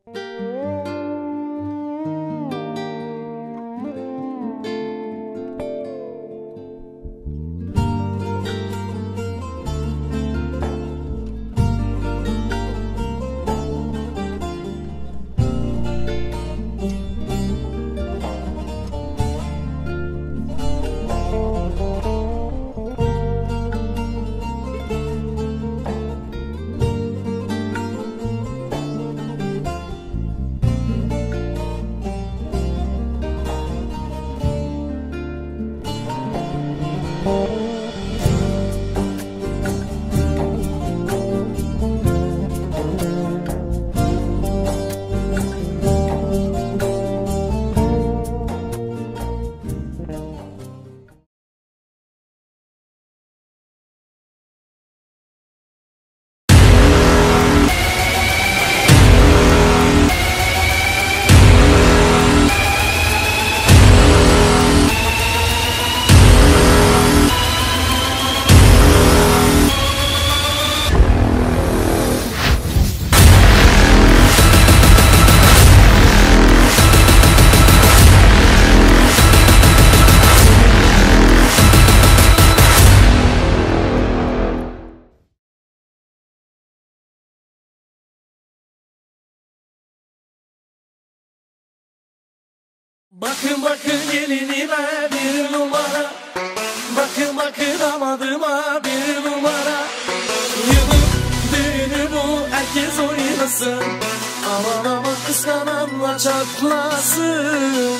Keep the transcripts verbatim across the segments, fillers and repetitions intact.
Bakın bakın gelinime bir numara, bakın bakın damadıma bir numara. Yılın düğünü bu, herkes oynasın, aman aman kıskananla çatlasın.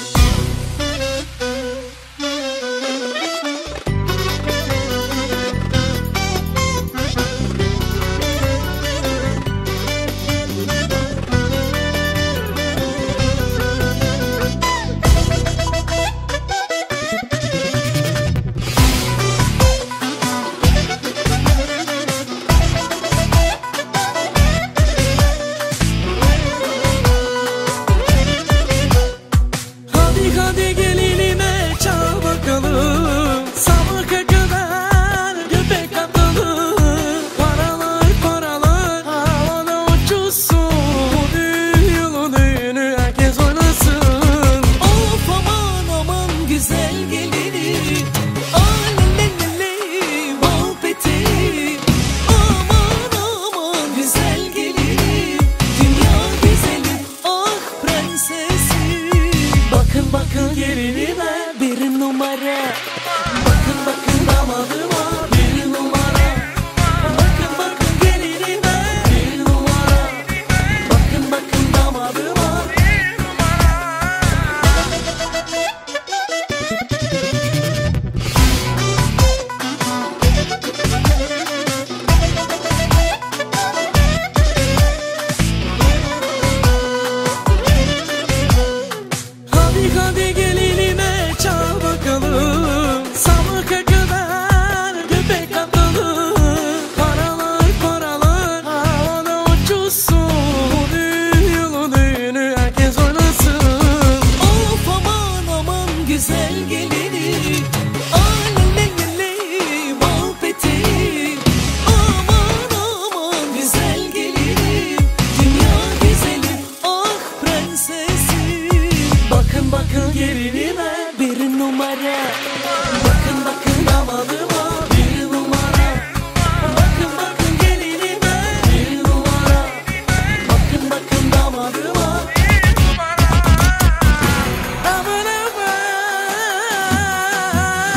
Bakın gelinime bir numara, bakın bakın damadıma bir numara. Bakın bakın gelinime bir numara, bakın bakın damadıma bir numara. Hadi hadi gelinime çal bakalım, sabıka kadar göbek atalım. Paralar paralar havada uçuşsun, yılın düğünü herkes oynasın. Of aman aman güzel gelinim, alelelele bal peteğim. Aman aman güzel gelinim, dünya güzelim, ah prensesim. Bakın bakın gelinime bir numara, bakın bakın damadıma bir numara. Bakın bakın gelinime bir numara, bakın bakın damadıma bir numara. Aman aman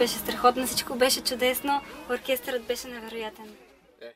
беше страхотно, всичко беше чудесно, оркестърът беше невероятен.